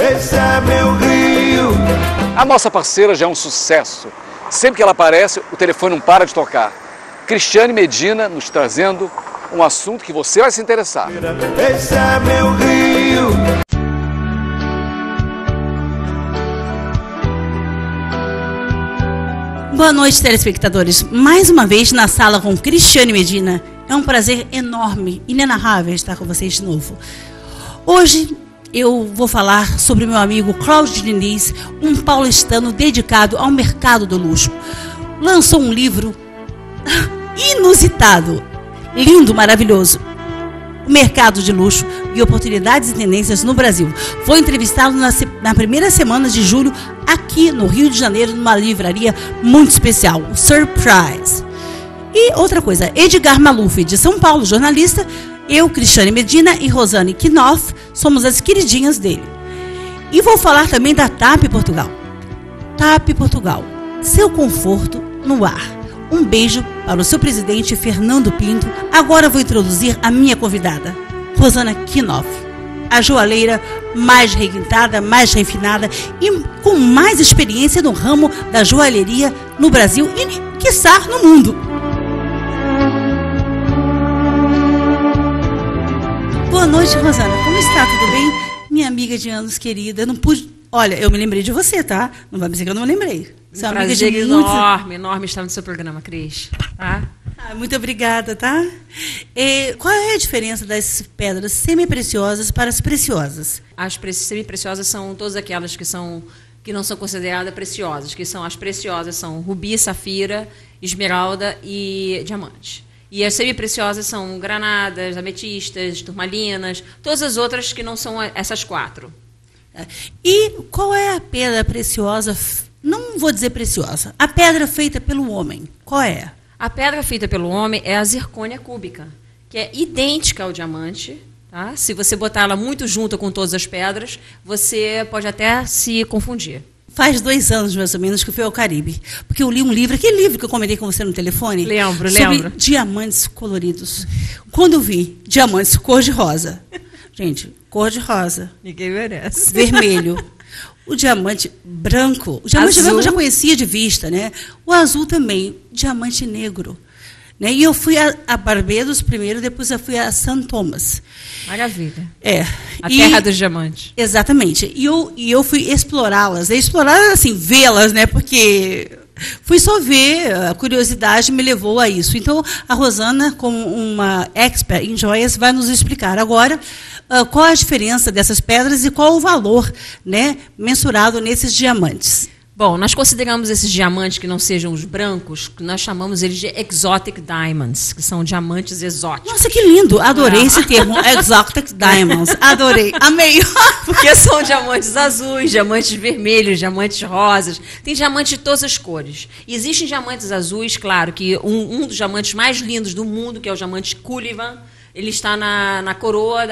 esse é meu rio. A nossa parceira já é um sucesso. Sempre que ela aparece, o telefone não para de tocar. Cristiane Medina nos trazendo um assunto que você vai se interessar. Esse é meu rio. Boa noite, telespectadores. Mais uma vez na sala com Cristiane Medina. É um prazer enorme, inenarrável estar com vocês de novo. Hoje eu vou falar sobre meu amigo Cláudio Diniz, um paulistano dedicado ao mercado do luxo. Lançou um livro inusitado, lindo, maravilhoso. O mercado de luxo e oportunidades e tendências no Brasil. Foi entrevistado na primeira semana de julho aqui no Rio de Janeiro, numa livraria muito especial, o Surprise. E outra coisa, Edgar Maluf, de São Paulo, jornalista, eu, Cristiane Medina e Rosane Knopf, somos as queridinhas dele. E vou falar também da TAP Portugal. TAP Portugal, seu conforto no ar. Um beijo para o seu presidente Fernando Pinto. Agora vou introduzir a minha convidada, Rosana Knopf, a joalheira mais requintada, mais refinada e com mais experiência no ramo da joalheria no Brasil e, quiçá, no mundo. Boa noite, Rosana. Como está? Tudo bem? Minha amiga de anos querida, não pude... Olha, eu me lembrei de você, tá? Não vai dizer que eu não me lembrei. Você é uma amiga de enorme estar no seu programa, Cris. Tá? Muito obrigada, tá? Qual é a diferença das pedras semi-preciosas para as preciosas? As semi-preciosas são todas aquelas que não são consideradas preciosas, que são as preciosas são rubi, safira, esmeralda e diamante. E as semi-preciosas são granadas, ametistas, turmalinas, todas as outras que não são essas quatro. E qual é a pedra preciosa, não vou dizer preciosa, a pedra feita pelo homem, qual é? A pedra feita pelo homem é a zircônia cúbica, que é idêntica ao diamante. Tá? Se você botar ela muito junto com todas as pedras, você pode até se confundir. Faz 2 anos, mais ou menos, que eu fui ao Caribe, porque eu li um livro, aquele livro que eu comentei com você no telefone, lembro. Sobre diamantes coloridos. Quando eu vi diamantes cor-de-rosa, gente, cor-de-rosa. Ninguém merece. Vermelho. O diamante branco. O diamante branco eu já conhecia de vista, né? O azul também. Diamante negro. Né? E eu fui a Barbados primeiro, depois eu fui a St. Thomas. Maravilha. A E, terra dos diamantes. Exatamente. E eu fui explorá-las. Explorar, assim, vê-las, né? Porque... fui só ver, a curiosidade me levou a isso. Então, a Rosana, como uma expert em joias, vai nos explicar agora qual a diferença dessas pedras e qual o valor, né, mensurado nesses diamantes. Bom, nós consideramos esses diamantes que não sejam os brancos, nós chamamos eles de exotic diamonds, que são diamantes exóticos. Nossa, que lindo! Adorei esse termo, exotic diamonds. Adorei, amei. Porque são diamantes azuis, diamantes vermelhos, diamantes rosas. Tem diamantes de todas as cores. E existem diamantes azuis, claro, que um dos diamantes mais lindos do mundo, que é o diamante Cullivan, ele está na coroa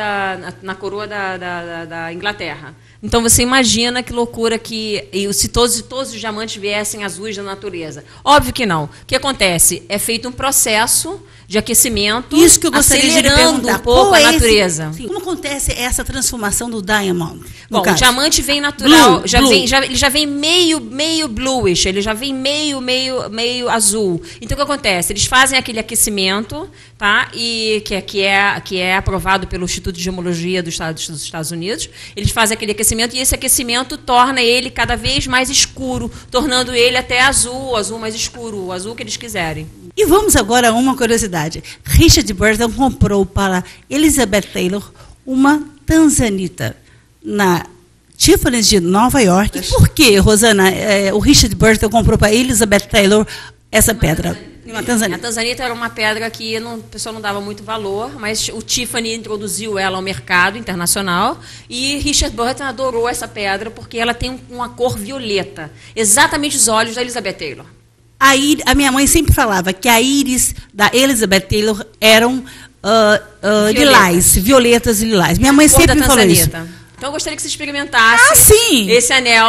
da Inglaterra. Então, você imagina que loucura se todos os diamantes viessem azuis da natureza. Óbvio que não. O que acontece? É feito um processo de aquecimento, isso que eu gostaria de perguntar, um pouco a natureza. Como acontece essa transformação do diamond? Bom, o diamante vem natural, ele já vem meio bluish, ele já vem meio azul. Então, o que acontece? Eles fazem aquele aquecimento, tá? E que é aprovado pelo Instituto de Gemologia dos Estados Unidos. Eles fazem aquele aquecimento e esse aquecimento torna ele cada vez mais escuro, tornando ele até azul mais escuro, o azul que eles quiserem. E vamos agora a uma curiosidade. Richard Burton comprou para Elizabeth Taylor uma tanzanita na Tiffany's de Nova York. Por que, Rosana, o Richard Burton comprou para Elizabeth Taylor essa pedra? Uma tanzanita. A tanzanita era uma pedra que o pessoal não dava muito valor, mas o Tiffany introduziu ela ao mercado internacional e Richard Burton adorou essa pedra porque ela tem uma cor violeta, exatamente os olhos da Elizabeth Taylor. A minha mãe sempre falava que a íris da Elizabeth Taylor eram lilás, violetas e lilás. Minha mãe sempre me falou isso. Então eu gostaria que você experimentasse esse anel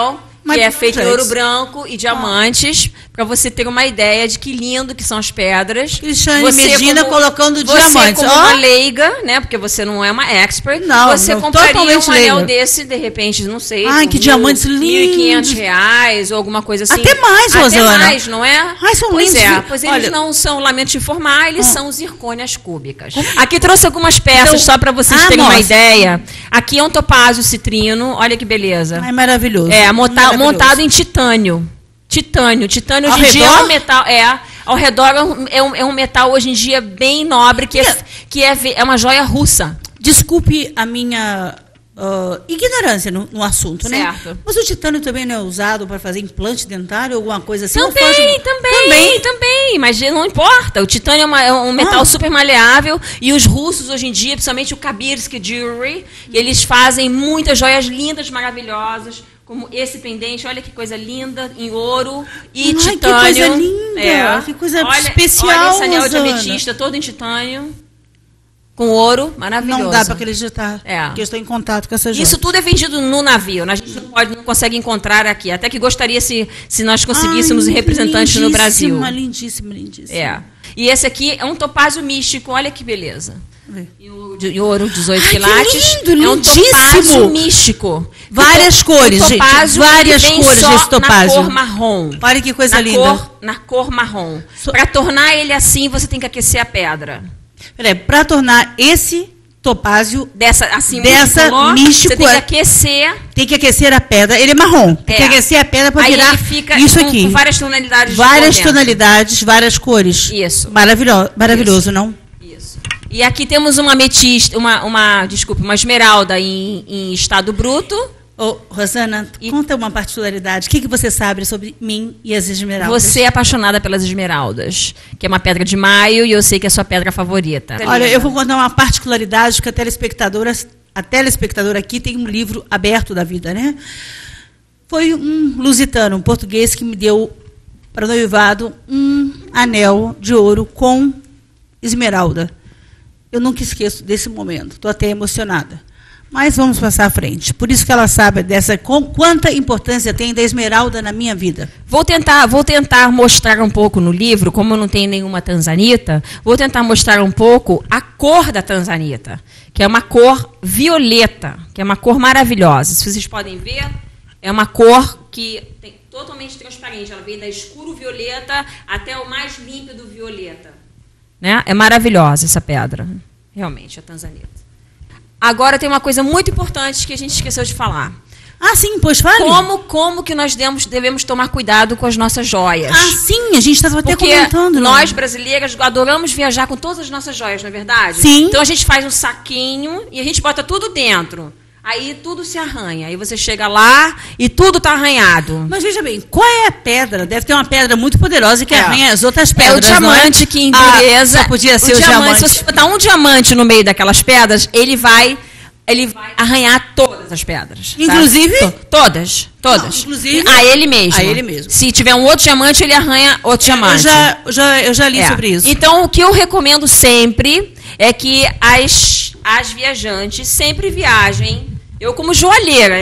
que é feito de ouro branco e diamantes, para você ter uma ideia de que lindo que são as pedras. Cristiane Medina colocando diamantes. Você como uma leiga, né? Porque você não é uma expert. Não, você compraria um anel desse, de repente, não sei. Ai, que diamantes lindos. R$1.500 ou alguma coisa assim. Até mais, Rosana. Até mais, não é? Ai, são lindos. Pois eles não são, lamento te informar, eles são zircônias cúbicas. Aqui trouxe algumas peças só para vocês terem uma ideia. Aqui é um topázio citrino, olha que beleza. Ai, maravilhoso. Montado em titânio. Titânio hoje em dia é um metal. Ao redor é um metal hoje em dia bem nobre, que é uma joia russa. Desculpe a minha ignorância no assunto, certo, né? Mas o titânio também não é usado para fazer implante dentário ou alguma coisa assim? Também, mas não importa. O titânio é um metal super maleável e os russos hoje em dia, principalmente o Kabirsky Jewelry, eles fazem muitas joias lindas, maravilhosas, como esse pendente, olha que coisa linda, em ouro e titânio. Que coisa linda, que coisa especial, olha esse anel de Rosana. ametista todo em titânio, com ouro, maravilhoso. Não dá para acreditar, porque eu estou em contato com essa joia. Isso tudo é vendido no navio, a gente não consegue encontrar aqui, até que gostaria se nós conseguíssemos representantes no Brasil. Lindíssima. E esse aqui é um topázio místico, olha que beleza. E ouro 18 quilates. Que lindo, é um topázio místico. Várias cores, gente. Várias cores desse topázio. Na cor marrom. Olha que coisa linda. Na cor marrom. Para tornar ele assim, você tem que aquecer a pedra. Peraí, para tornar esse topázio dessa místico, você tem que aquecer. Tem que aquecer a pedra. Ele é marrom. Tem que aquecer a pedra para virar ele fica isso aqui. Com várias tonalidades. Várias tonalidades, várias cores. Isso. Maravilhoso, não? Isso. E aqui temos uma ametista, uma esmeralda em estado bruto. Rosana, conta uma particularidade. O que você sabe sobre mim e as esmeraldas? Você é apaixonada pelas esmeraldas, que é uma pedra de maio, e eu sei que é a sua pedra favorita. Olha, eu vou contar uma particularidade, que a telespectadora aqui tem um livro aberto da vida, né? Foi um lusitano, um português, que me deu para noivado um anel de ouro com esmeralda. Eu nunca esqueço desse momento, estou até emocionada. Mas vamos passar à frente. Por isso que ela sabe quanta importância tem da esmeralda na minha vida. Vou tentar mostrar um pouco no livro, como eu não tenho nenhuma tanzanita, vou tentar mostrar um pouco a cor da tanzanita, que é uma cor violeta, que é uma cor maravilhosa. Se vocês podem ver, é uma cor que tem totalmente transparente. Ela vem da escuro violeta até o mais límpido violeta. Né? É maravilhosa essa pedra, realmente, a tanzanita. Agora tem uma coisa muito importante que a gente esqueceu de falar. Sim, pois fale. Como que nós devemos tomar cuidado com as nossas joias? Sim, a gente estava até comentando. Porque nós, brasileiras, adoramos viajar com todas as nossas joias, não é verdade? Sim. Então a gente faz um saquinho e a gente bota tudo dentro. Aí tudo se arranha. Aí você chega lá e tudo está arranhado. Mas veja bem, qual é a pedra? Deve ter uma pedra muito poderosa que arranha as outras pedras. É o diamante que endureza. Só podia ser o diamante. Se você botar um diamante no meio daquelas pedras, ele vai arranhar todas as pedras. Inclusive? Tá? Todas. Não, inclusive? A ele mesmo. A ele mesmo. Se tiver um outro diamante, ele arranha outro diamante. Eu já li sobre isso. Então, o que eu recomendo sempre é que as viajantes sempre viajem. Eu como joalheira,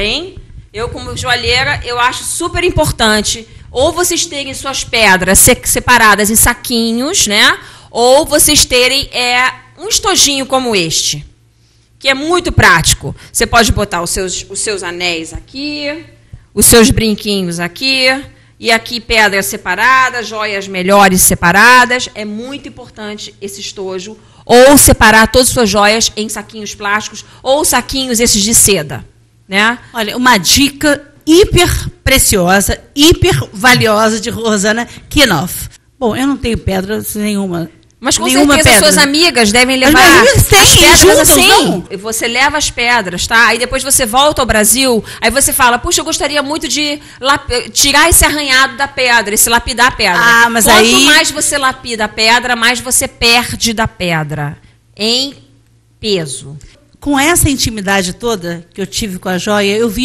eu acho super importante ou vocês terem suas pedras separadas em saquinhos, né? Ou vocês terem um estojinho como este, que é muito prático. Você pode botar os seus anéis aqui, os seus brinquinhos aqui, e aqui pedras separadas, joias melhores separadas. É muito importante esse estojo. Ou separar todas as suas joias em saquinhos plásticos ou saquinhos esses de seda, né? Olha, uma dica hiper preciosa, hiper valiosa de Rosana Kinoff. Bom, eu não tenho pedra nenhuma. Mas com certeza suas amigas devem levar as pedras assim. Você leva as pedras, tá? Aí depois você volta ao Brasil, aí você fala, puxa, eu gostaria muito de tirar esse arranhado da pedra, esse lapidar a pedra. Mas Quanto mais você lapida a pedra, mais você perde da pedra em peso. Com essa intimidade toda que eu tive com a joia, eu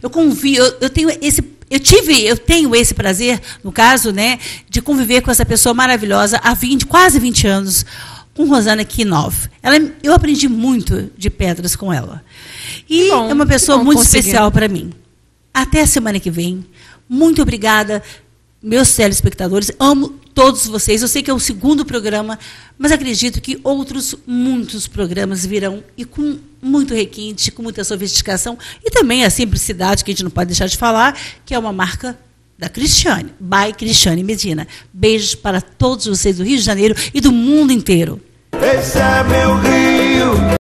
tenho esse prazer, no caso, né, de conviver com essa pessoa maravilhosa há quase 20 anos, com Rosana Kinoff. Eu aprendi muito de pedras com ela. E é uma pessoa muito especial para mim. Até a semana que vem. Muito obrigada, meus telespectadores. Amo todos vocês. Eu sei que é o segundo programa, mas acredito que muitos programas virão e com muito requinte, com muita sofisticação e também a simplicidade, que a gente não pode deixar de falar, que é uma marca da Cristiane, by Cristiane Medina. Beijos para todos vocês do Rio de Janeiro e do mundo inteiro. Esse é meu Rio.